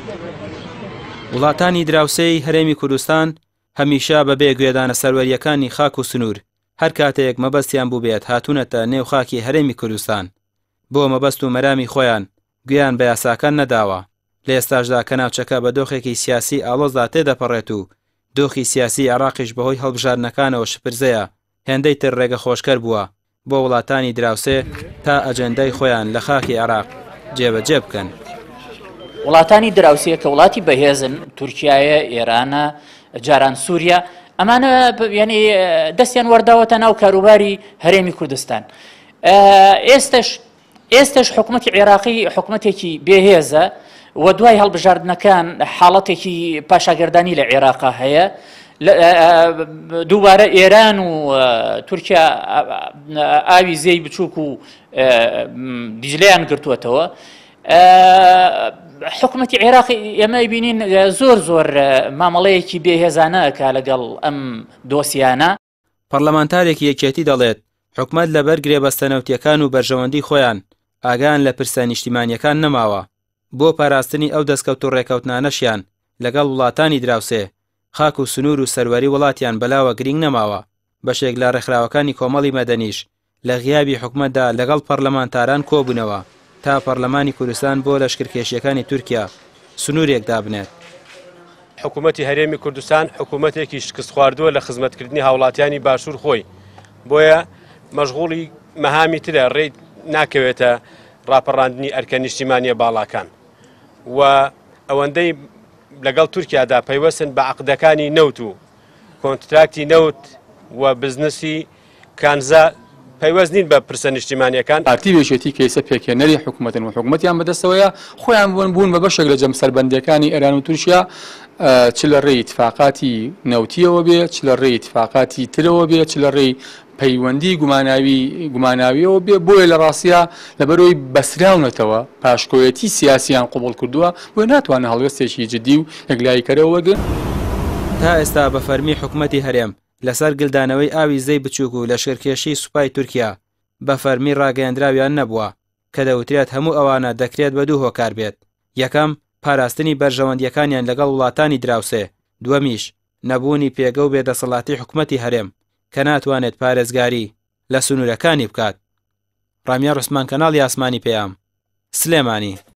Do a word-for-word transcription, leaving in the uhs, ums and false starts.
وڵاتانی دراوسێی هەرێمی کوردستان هەمیشە بەبێ گوێدانە سەروەریەکانی خاک و سنوور هەر کاتێک مەبەستیان بوو بێت هاتوونەتە نێو خاکی هەرێمی کوردستان بۆ مەبەست و مەرامی خۆیان گویان بە یاساکان نەداوە. لە ئێستاشدا کە ناوچەکە بە دۆخێکی سیاسی ئاڵۆزدا تێدەپەڕێت و دۆخی سیاسی عێراقیش بەهۆی هەڵبژاردنەکانەوە شپرزەیە هێندەی تر ڕێگە خۆشکەر بووە بۆ وڵاتانی دراوسێ تا ئەجەندای خۆیان لە خاکی عێراق جێبەجێ بکەن. وڵاتانی دراوسێ کە وڵاتی بەهێزن تورکیایە، ئێرانە، جاران سووریا، ئەمانە ینی دەستیان وەرداوەتە ناو کاروباری هەرێمی کوردستان. ئێستش ئێستش حکوومەتی عێراقی حکوومەتێکی بێهێزە و دوای هەڵبژاردنەکان حاڵەتێکی پاشاگردانی لە عێراقا هەیە. دووبارە ئێران و تورکیا ئاوی زێی بچووک و دیجلەیان گرتووەتەوە. حکوومەتی عێراقی ئێمە بینین زۆر زۆر مامەڵەیەکی بێهێزانەکە لەگەڵ ئەم دۆسیانە. پەرلەمانتارێکی یەکێتی دەڵێت حکوومەت لەبەر گرێبەستەنەوتیەکان و بەرژەوەندی خۆیان ئاگان لە پرسە نیشتیمانیەکان نەماوە بۆ پاراستنی ئەو دەستکەوت و ڕێکەوتنانەشیان لەگەڵ وڵاتانی دراوسێ خاک و سنوور و سەروەری وڵاتیان بەلاوە گرنگ نەماوە. بەشێک لە ڕێکخراوەکانی کۆمەڵی مەدەنیش لە غیابی حکوومەتدا لەگەڵ پەرلەمانتاران کۆبوونەوە تا پەرلەمانی کوردستان بۆ لەشکرکێشیەکانی تورکیا سنوورێک دابنێت. حکوومەتی هەرێمی کوردستان حکوومەتێکی شکست خواردووە لە خزمەتکردنی هاوڵاتیانی باشوور خۆی، بۆیە مەشغوڵی مەهامی ترە ڕێی ناکەوێتە ڕاپەڕاندنی ئەرکە نیشتیمانیە باڵاکان و ئەوەندەی لەگەڵ تورکیادا پەیوەستن بە عەقدەکانی نەوت و کۆنتراکتی نەوت و بزنسی کانزا پەیوەست نین بە پرسە نیشتیمانیەکان. پارتی بێژێتی کەیسە پێکێنەری حکوومەتن و حکوومەتیان بەدەستەوەیە خۆیان بوون بوون بە بەشێک لە جەمسەربەندیەکانی ئێران و تورکیا، چ لە ڕێی اتفاقاتی نەوتیەوە بێ، چ لە ڕێی اتفاقاتی ترەوە بێ، چ لە ڕێی پەیوەندی گوماناوی گوماناویەوە بێ. بۆیە لە ڕاستیە لەبەرەوەی بەسراونەتەوە پاشکۆیەتی سیاسیان قوبوڵ کردووە بۆ ناتوانە هەڵوێستێکی جدی و یەکلاییکەرەوە وەرگن. تا ئێستا بە فەرمی حکوومەتی هەرێم لەسەر گلدانەوەی ئاوی زەی بچووک و لەشکرکێشی سوپای تورکیا بە فەرمی ڕاگەیاندراویان نەبووە کە دەوترێت هەموو ئەوانە دەکرێت بە دوو هۆکار بێت. یەکەم پاراستنی بەرژەوەندیەکانیان لەگەڵ وڵاتانی دراوسێ، دووەمیش نەبوونی پێگە و بێدەسەڵاتی حکوومەتی هەرێم کە ناتوانێت پارێزگاری لە سنوورەکانی بکات. ڕامیا ڕوسمان، کەناڵی ئاسمانی پێیام، سلێمانی.